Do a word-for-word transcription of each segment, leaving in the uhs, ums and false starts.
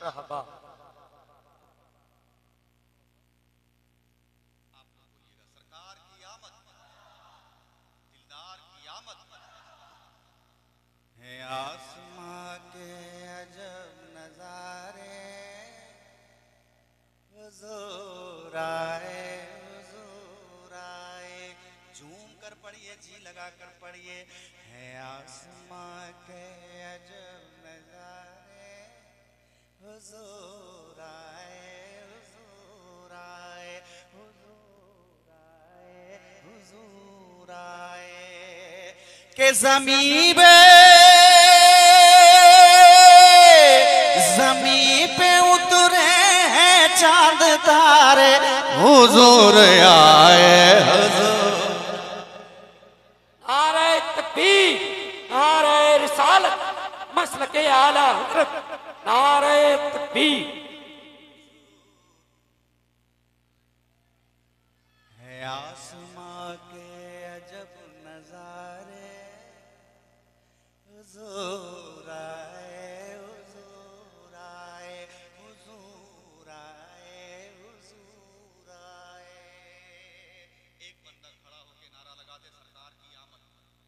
मरहबा। है आसमां के अजब नजारे, हुजूर आए, हुजूर आए। झूम कर पढ़िए, जी लगा कर पढ़िए। है आसमां के अजब नजारे, हुजूर आए, हुजूर आए, हुजूर आए, हुजूर आए। के ज़मीं पे ज़मीं पे उतरे हैं चांद तारे, हुजूर आए, हुजूर। नारे तकबीर, नारे रिसालत, मसलके आला हज़रत, नारे तकबीर। है आसमां के अजब नजारे, हुजूर आए, हुजूर आए, हुजूर आए, हुजूर आए। एक बंदा खड़ा होके नारा लगा दे, सरकार की आमद।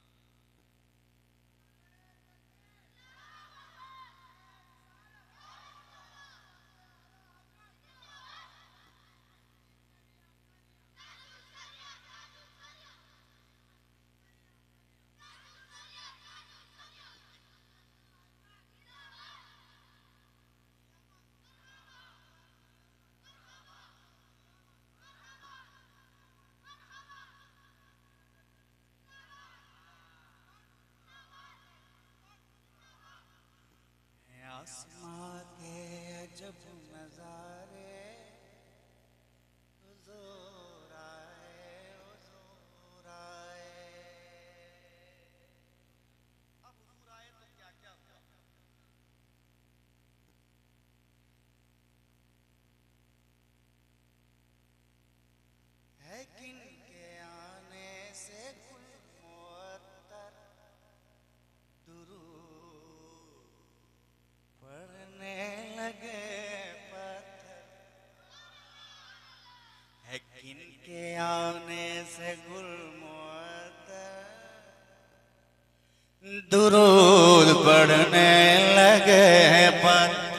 आसमां के अजब नजारे, हुजूर आए, हुजूर आए। अब हुजूर आए तो क्या क्या हुआ? है किन के आने से गुल मुअत्तर, दुरूद पढ़ने लगे पत्थर। है किन के आने से गुल मुअत्तर, दुरूद पढ़ने लगे पत्थर।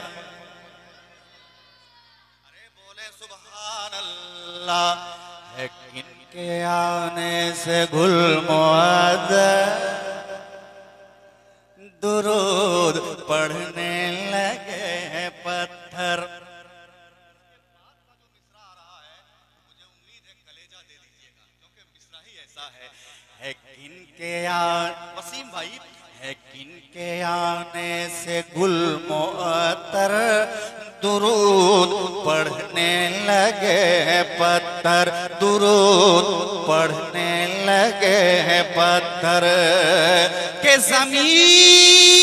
अरे बोले सुभान अल्लाह। है किन के आने से गुल मुअत्तर, दुरूद पढ़ने लगे हैं पत्थर। मुझे उम्मीद है कलेजा दे दीजिएगा, क्योंकि मिसरा ही ऐसा है। है किन के आने, वसीम भाई, है किन के आने से गुल मुअत्तर, दुरूद पढ़ने लगे हैं पत्थर, दुरूद पढ़ने लगे हैं पत्थर। के ज़मीं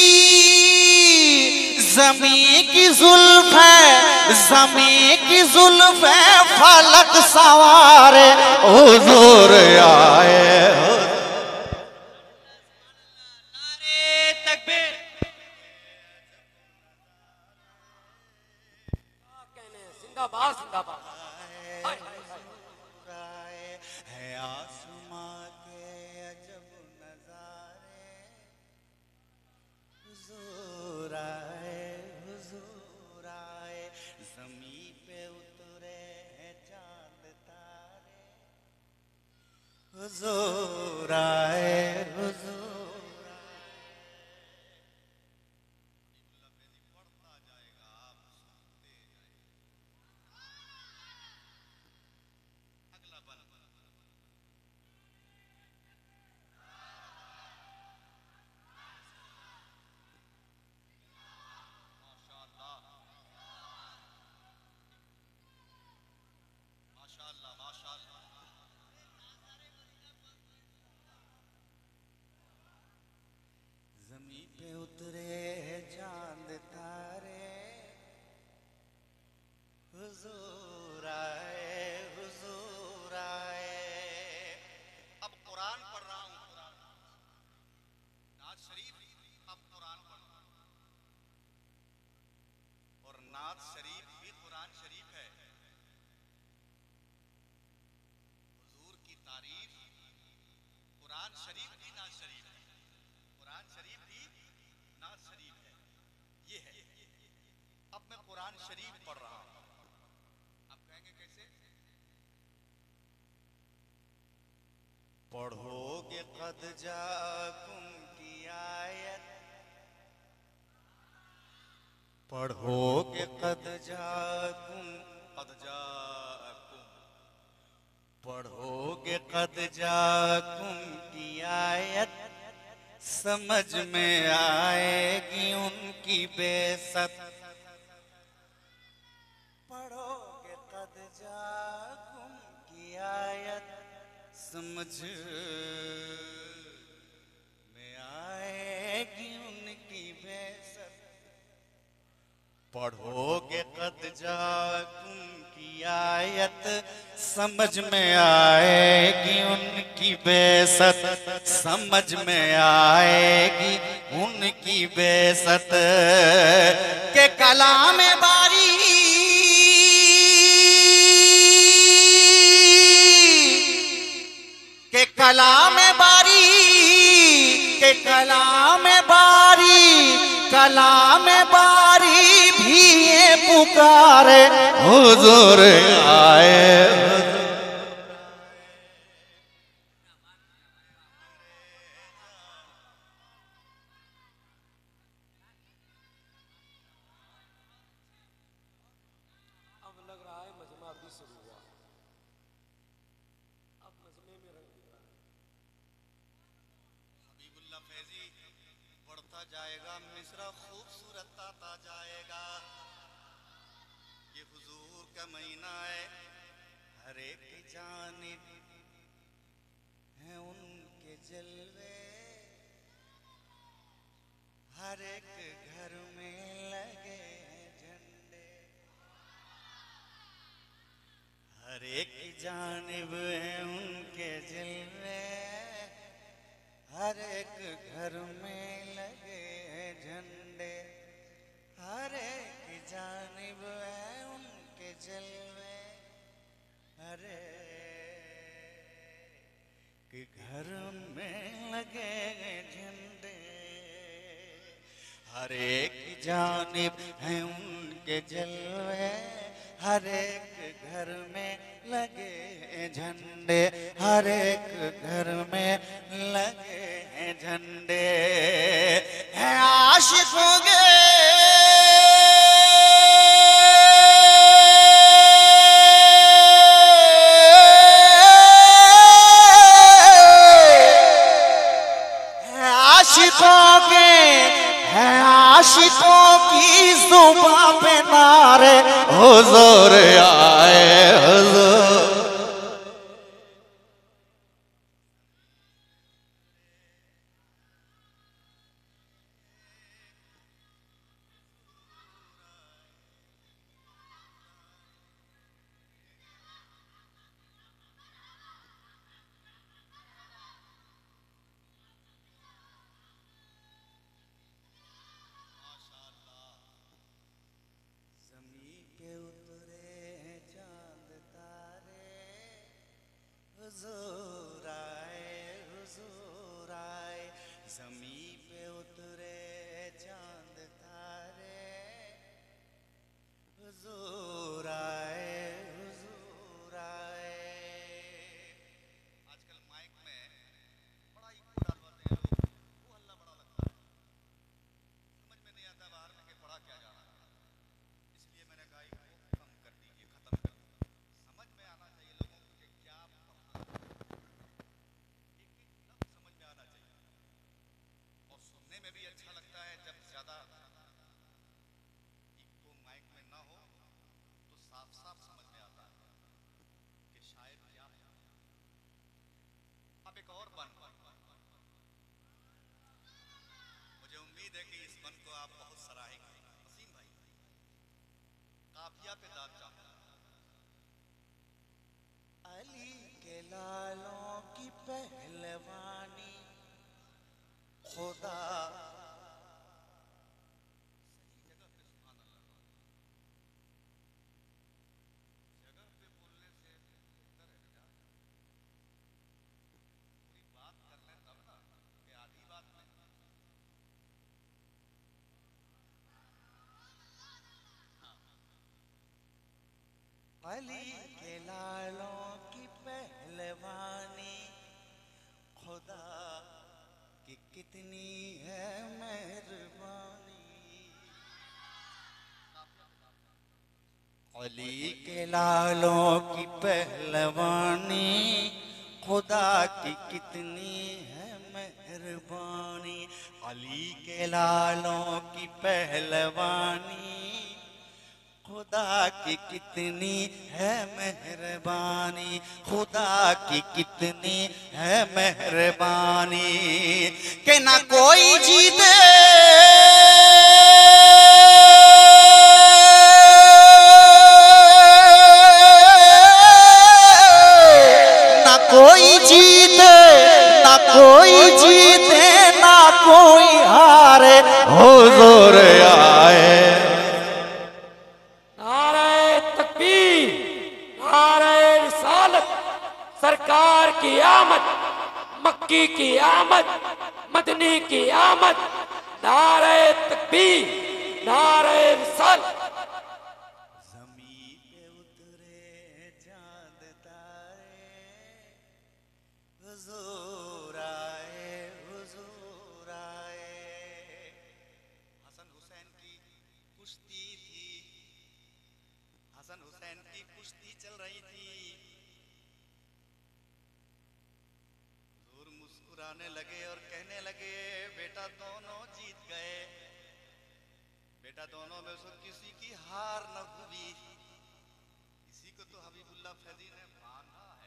ज़मीं की जुल्फ है, ज़मीं की जुल्फ है, फलक सवारे, हुजूर आए। नारे तकबीर। कहने जिंदाबाद जिंदाबाद। हाय, हाय, हाय। है आसमां के अजब नजारे, हुजूर आए, हुजूर आए। ज़मीं पे उतरे हैं चांद तारे, हुजूर आए, हुजूर। माशाअल्लाह, माशाअल्लाह। नात शरीफ भी कुरान शरीफ है। हुजूर की तारीफ कुरान शरीफ भी नात शरीफ है। कुरान शरीफ भी नात शरीफ है। ये है। अब मैं कुरान शरीफ पढ़ रहा हूं। आप कहेंगे कैसे? पढ़ोगे कद जाकुम की आयत, पढ़ोगे कद जाकुम कद जाकुम, पढ़ोगे कद जाकुम की आयत, समझ में आएगी उनकी बेसत। पढ़ोगे कद जाकुम की आयत, समझ में आएगी उनकी बेसत। पढ़ोगे कद जाकुम की आयत, समझ में आएगी उनकी बेसत, समझ में आएगी उनकी बेसत। के कलाम बारी के कलाम बारी के कलाम बारी कलाम बारी भी ये पुकारे हुजूर आए। अब लग रहा है मजमा भी शुरू हुआ। अब मजमे में रंग दिख रहा है। हबीबुल्लाह फैजी बढ़ता जाएगा, मिसरा खूबसूरत आता जाएगा। ये हुजूर का महीना है, हर एक जानिब है उनके जलवे, हर एक घर में लगे झंडे, हर एक जानिब है उनके जलवे, हर एक घर में लगे झंडे, हर एक जानिब है उनके जलवे, हर एक घर में लगे झंडे, हर एक जानिब है उनके जलवे, हर एक घर में लगे झंडे, हर एक घर में लगे झंडे। हैं आशिकों के आशिकों के हैं आशिकों की जुबां पे नारे हुजूर आए हुजूर। हुजूर आए हुजूर आए, ज़मीं पे उतरे चांद तारे, हुजूर आए हुजूर आए। आजकल माइक में बड़ा इको डालवाते हैं लोग, वो हल्ला बड़ा लगता है, समझ में नहीं आता बाहर में कि पढ़ा क्या जा रहा है। इसलिए मैंने कहा इको कम कर दीजिए, खत्म कर दीजिए, समझ में आना चाहिए लोगों को कि क्या समझ में आना चाहिए। और सुनने में भी अच्छा लगता है जब ज्यादा इको माइक में ना हो तो साफ साफ समझ में आता है कि शायद क्या है। अब एक और बन, मुझे उम्मीद है कि इस बन को आप बहुत सराहेंगे। वसीम भाई काफिया पे दाद चाहूंगा। अली के लालों की पहलवानी खुदा अली के लालों की पहलवानी खुदा की कितनी है मेहरबानी। अली के लालों की पहलवानी खुदा की कितनी है मेहरबानी। अली के लालों की पहलवानी खुदा की कितनी है मेहरबानी। खुदा की कितनी है मेहरबानी कि ना कोई जीते ना कोई जीते ना कोई जीते ना कोई हारे हुजूर आए। सरकार की आमद, मक्की की आमद, मदनी की आमद, नारे तकबीर, नारे रिसालत। ज़मीं पे उतरे चांद तारे हुजूर आए हुजूर आए। हसन हुसैन की कुश्ती थी, हसन हुसैन की कुश्ती चल रही थी। मुस्कुराने लगे और कहने लगे बेटा दोनों जीत गए, बेटा दोनों में से किसी की हार न हुई। इसी को तो हबीबुल्लाह फैजी ने माना है।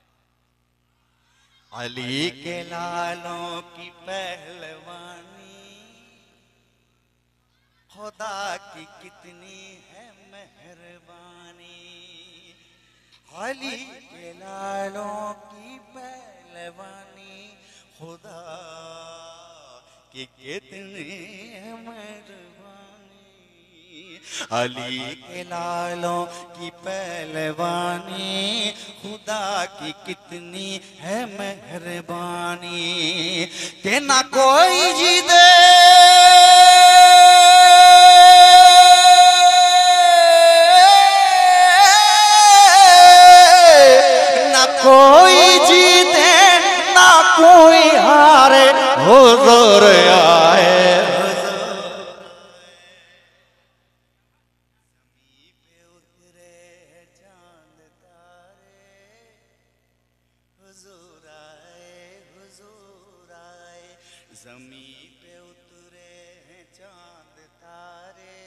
अली के लालों की पहलवानी खुदा की कितनी है मेहरबानी। अली के लालों की पहलवानी खुदा की कितनी है मेहरबानी। अली के लालों की पहलवानी खुदा की कितनी है मेहरबानी कि ना कोई जीते ना कोई जीते ना कोई हारे हुजूर आए। ज़मीं पे उतरे चांद तारे हुजूर आए हुजूर आए। ज़मीं पे उतरे चांद तारे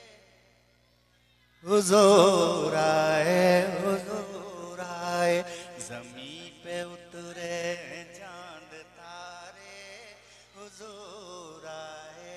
हुजूर आए हुजूर आए। ज़मीं पे उतरे चांद तारे हुजूर आए।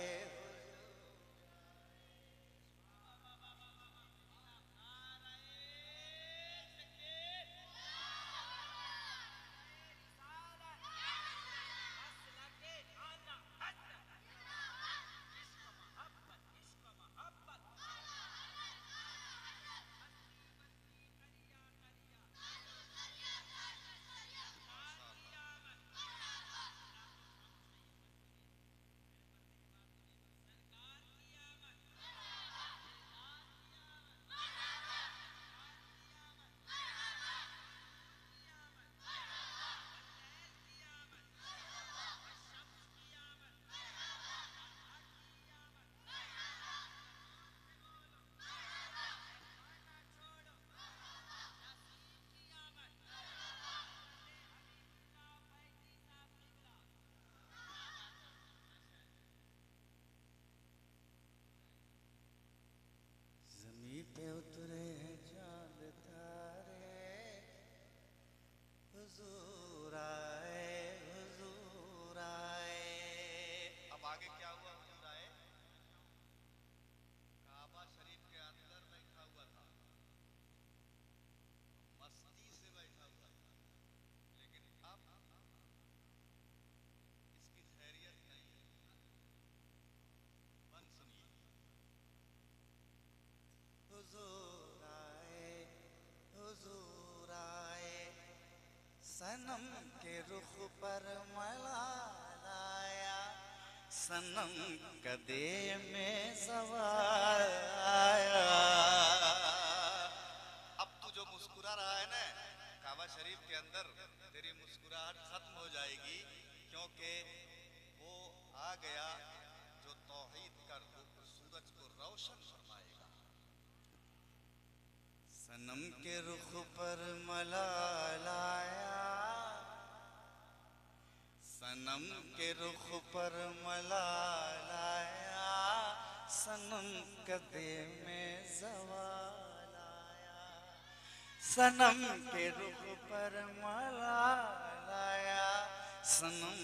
ज़मीं पे उतरे चांद तारे हुजूर आए हुजूर आए। अब आगे क्या हुआ हुजूर आए? काबा शरीफ के अंदर बैठा हुआ था, मस्ती से बैठा हुआ था, लेकिन अब इसकी खैरियत नहीं। मन सुनिए। हुजूर आए हुजूर आए सनम के रुख पर मलाल आया, सनम कदे में सवार आया। अब तू जो मुस्कुरा काबा शरीफ के अंदर तेरी मुस्कुराहट खत्म हो जाएगी, क्योंकि वो आ गया जो तौहीद का सूरज को रोशन फरमाएगा। सनम के रुख पर मलालाया, सनम के रुख पर मलालाया, सनम कदे में ज़वाल आया, सनम के रुख पर मलालाया, सनम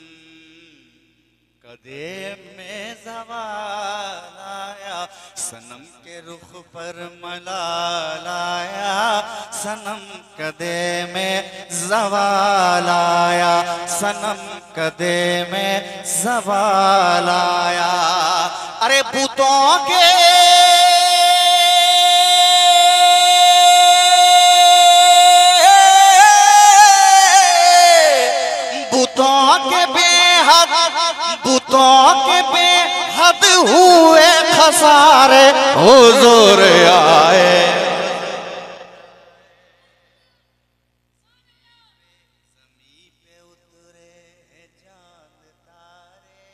कदे में ज़वाल आया, सनम के रुख पर मलालाया, सनम कदे में ज़वाल आया, सनम कदे में ज़वाल आया। अरे बुतों के बुतों के बेहद बुतों के बेहद हुए खसारे हुजूर आए। ज़मीं पे उतरे चांद तारे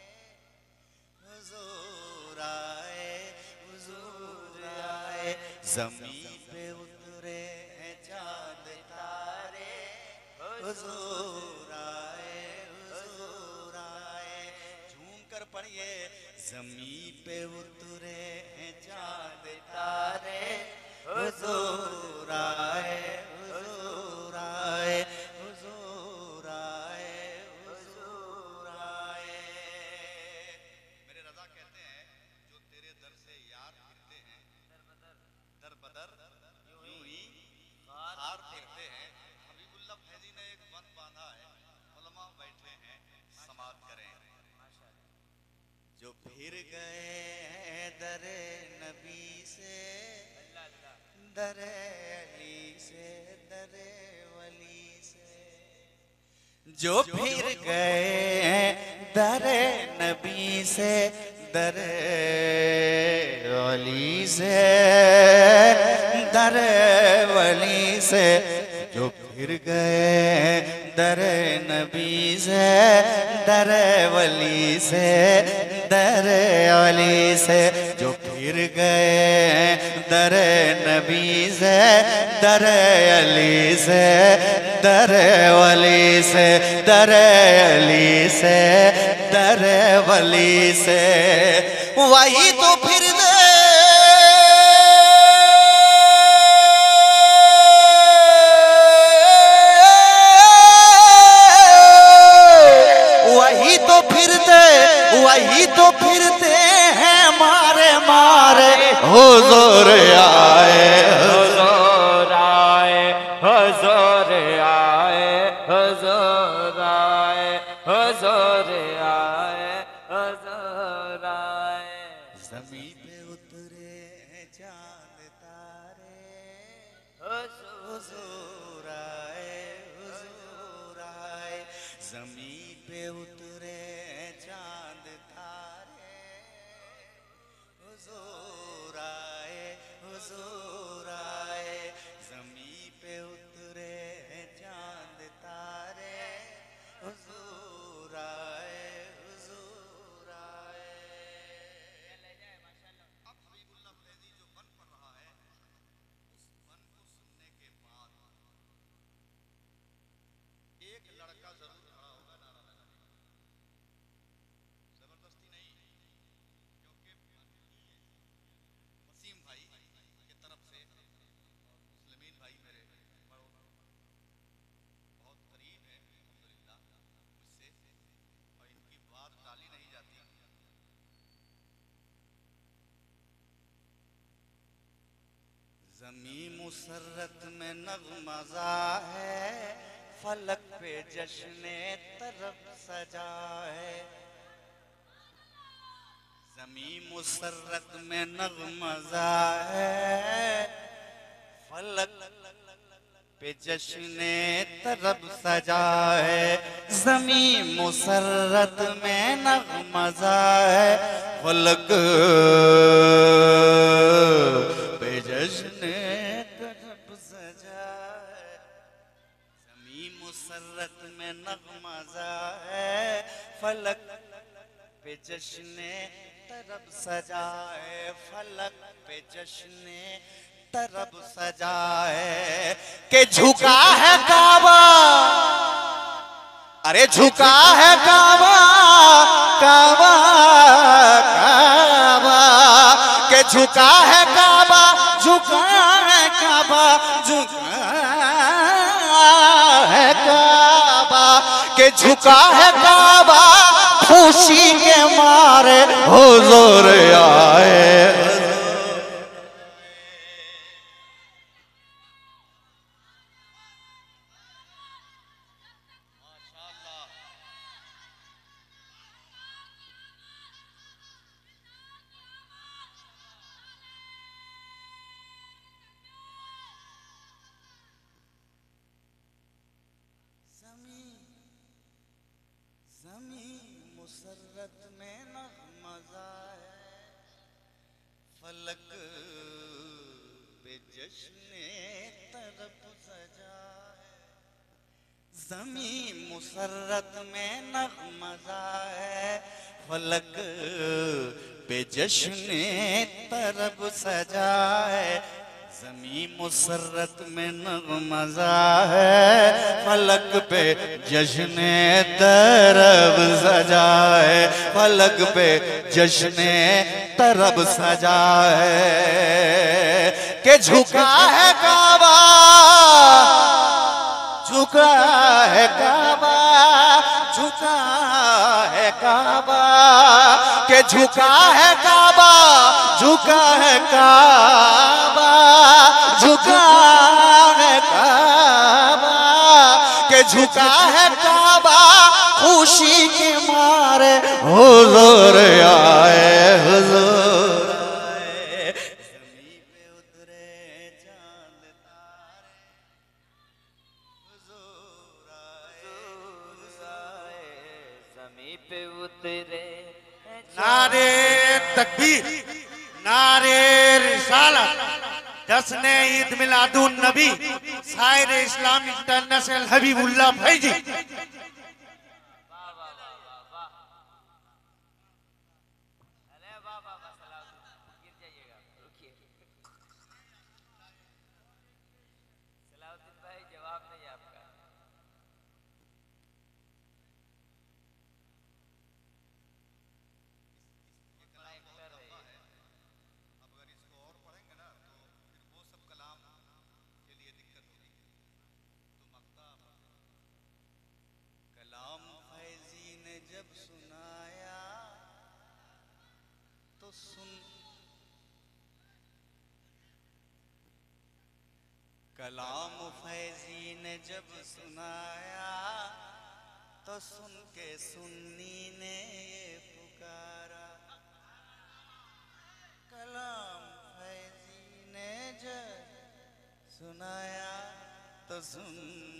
हुजूर आए, हुजूर आए। ज़मीं पे उतरे चांद तारे हुजूर आए, हुजूर आए। झूम कर पढ़िए, ज़मीं पे उतरे हैं चांद तारे हुजूर आए, हुजूर आए, हुजूर आए, हुजूर आए। मेरे रज़ा कहते हैं जो तेरे दर से यार फिरते हैं, दर बदर यूं ही हार फिरते हैं। हबीबुल्लाह फैजी ने एक बंद बांधा है, उलमा बैठे हैं, समात करें। जो फिर गए दरे नबी से, दरे अली से, दरे वली से, जो फिर गए दरे नबी से, दरे वली से, दरे वली से, जो फिर गए दरे नबी से, दरे वली से, दरे अली से, जो फिर गए दरे नबी से, दरे अली से, दरे वली से, दरे अली से, दरे वली से, वही तो फिर दे वही तो फिरते वही तो फिरते हैं मारे मारे हुजूर आए, हुजूर आए, हुजूर आए, हुजूर आए, हुजूर आए, हुजूर आए। ज़मीं पे उतरे चांद तारे हुजूर आए, हुजूर आए। ज़मीं पे उतरे चांद तारे हुजूर आए, हुजूर आए। ज़मीं पे उतरे चांद तारे हुजूर आए, हुजूर आए। अब हबीबुल्लाह फैजी जो बन पढ़ रहा है, उस बन को सुनने के बाद एक लड़का जरूर खड़ा होगा नारा लगाने, जबरदस्ती नहीं, क्योंकि वसीम भाई की तरफ से मुस्लिमीन भाई मेरे बहुत करीब है अल्हम्दुलिल्लाह मुझसे, और इनकी बात टाली नहीं जाती। ज़मीं मुसर्रत में नग़्मज़ा है, फलक पे जश्ने तरफ सजा है। ज़मीं मुसर्रत में नग़्मज़ा है, फलक पे जश्ने तरफ सजा है। ज़मीं मुसर्रत में नग़्मज़ा है, फलक पे जश्ने तरफ सजा है। मुसर्रत में नगमज़ा है, फलक पे जश्ने तरब सजाए, फलक पे जश्ने तरब सजाए के झुका है काबा, अरे झुका है काबा, काबा काबा के झुका है काबा, झुका है काबा, झुका है काबा के झुका है काबा, खुशी के मारे हुजूर आए। ज़मी मुसर्रत में नग़्मज़ा है, फलक पे जश्ने तरब सजा है। ज़मी मुसर्रत में नग़्मज़ा है, फलक पे जश्ने तरब सजा है। ज़मी मुसर्रत में नग़्मज़ा है, फलक पे जश्ने तरब सजा है, फलक पे जश्ने तरब सजा है के झुका है काबा, झुका है काबा, झुका है काबा के झुका है काबा, झुका है काबा, झुका है काबा के झुका है काबा, खुशी के मारे हुजूर आए, हुजूर आए। ज़मीं पे उतरे चांद तारे, हुजूर आए, हुजूर आए। ज़मीं पे उतरे नारे तकबीर, नारे रिसालत, जश्न ईद मिलादुन नबी, शायर इस्लाम इंटरनेशनल हबीबुल्लाह भाई जी। कलाम फैजी ने जब सुनाया तो सुन, कलाम फैजी ने जब सुनाया तो सुन के सुन्नी ने ये पुकारा। कलाम फैजी ने जब सुनाया तो सुन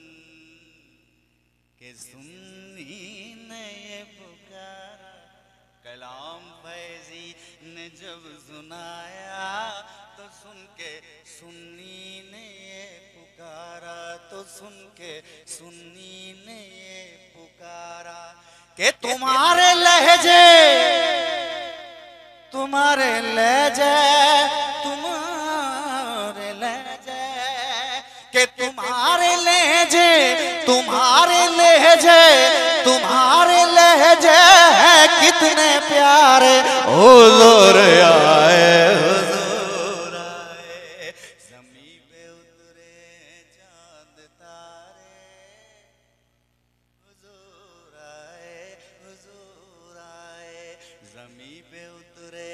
के सुन्नी ने ये पुकारा। कलाम फैजी ने जब सुनाया तो सुन के सुन्नी ने ये पुकारा, तो सुन के सुन्नी ने ये पुकारा कि तुम्हारे लहजे, तुम्हारे लहजे, तुम्हारे लहजे के तुम्हारे लहजे, तुम्हारे लहजे, तुम्हारे लहजे है कितने प्यारे हुजूर आए, हुजूर आए। ज़मीं पे उतरे चांद तारे, हुजूर आए, हुजूर आए। ज़मीं पे उतरे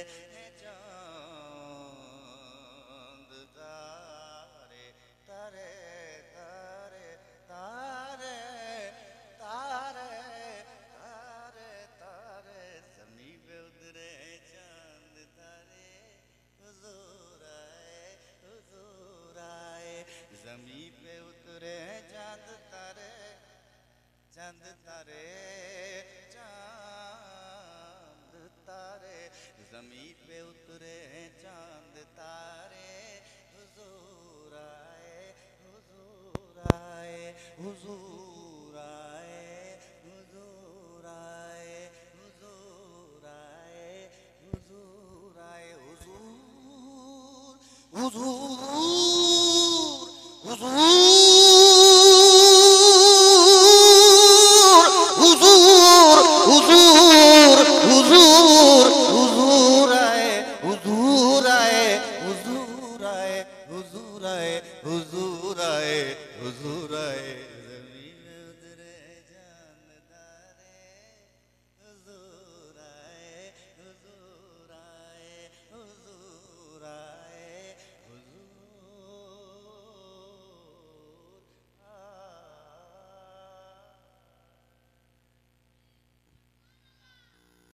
चांद तारे, तारे तारे तारे तारे तारे तारे। ज़मीं पे उतरे चांद तारे, हुजूर आए, हुजूर आए। ज़मीं पे उतरे चांद तारे, चांद तारे, चांद तारे। ज़मीं पे उतरे चांद तारे, हुजूर आए, हुजूर आए, हुजूर हुजूर आए हुजूर आए हुजूर आए जमीन